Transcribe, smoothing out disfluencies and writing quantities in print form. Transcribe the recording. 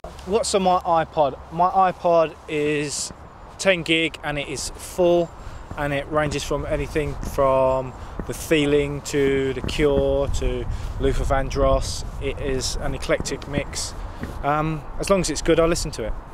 What's on my iPod? My iPod is 10 gig and it is full, and it ranges from anything from The Feeling to The Cure to Luther Vandross. It is an eclectic mix. As long as it's good, I listen to it.